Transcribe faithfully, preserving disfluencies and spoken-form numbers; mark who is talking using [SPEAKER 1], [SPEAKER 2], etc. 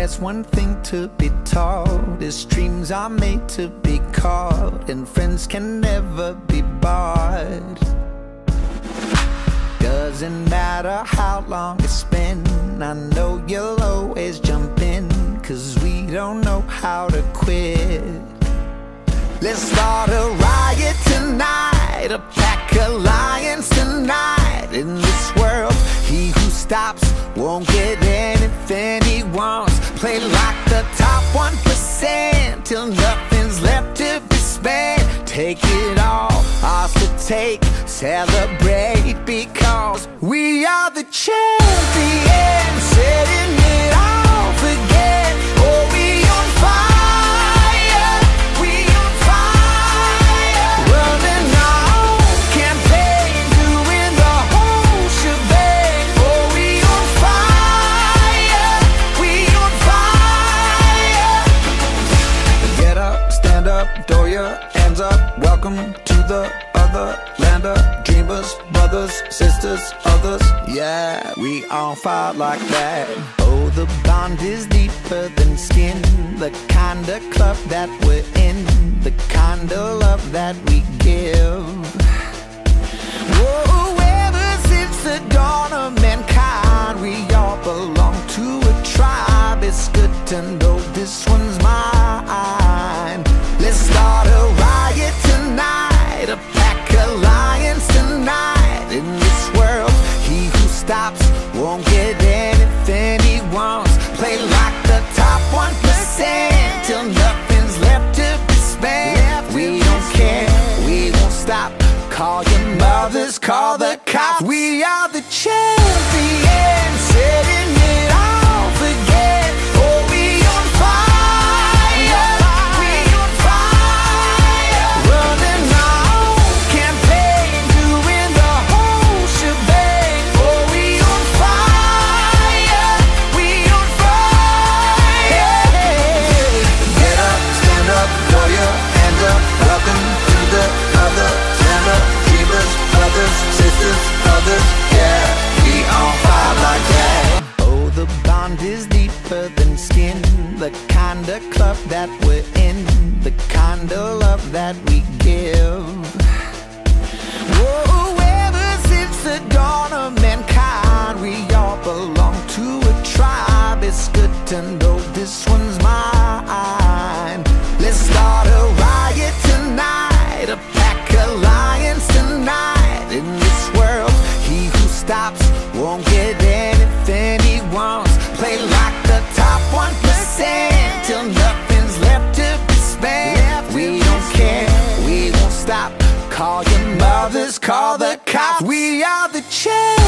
[SPEAKER 1] there's one thing to be taught, is dreams are made to be caught, and friends can never be bought. Doesn't matter how long it's been, I know you'll always jump in, 'cause we don't know how to quit. Let's start a riot tonight, a pack of lions tonight. In this world, he who stops won't get anything he wants. Play like the top one percent till nothing's left to be spent. Take it all, ours to take, celebrate, because we are the champions, setting it off again. Oh, we on fire, we on fire, running our own campaign, doing the whole shebang. Oh, we on fire, we on fire. Get up, stand up, throw your hands up. Welcome to the other land of dreamers, brothers, sisters, others. Yeah, we on fire like that. Oh, the bond is deeper than skin, the kind of club that we're in, the kind of love that we give. Whoa, ever since the dawn of mankind, we all belong to a tribe. It's good to know this one's mine. Let's start a riot tonight, a pack of lions tonight. In this world, he who stops won't get anything he wants. Play like the top one percent till nothing's left to be spent. We don't care, we won't stop. Call your mothers, call the cops. We are the champions, setting it off again. Oh, we on fire, we on fire, running our own campaign, doing the whole shebang. Oh, we on fire, we on fire. Get up, stand up, throw your hands up. Welcome to the other land of dreamers, brothers, sisters, others. Yeah, we on fire like that. Oh, the bond is deeper than skin, the kind of club that we're in, the kind of love that we give. Whoa, ever since the dawn of mankind, we all belong to a tribe. It's good to know this one's mine. Let's start a riot tonight, a pack of lions tonight. In this world, he who stops won't get anything he wants. Play like the top one percent till nothing's left to be spent. We don't care, we won't stop. Call your mothers, call the cops. We are the champions.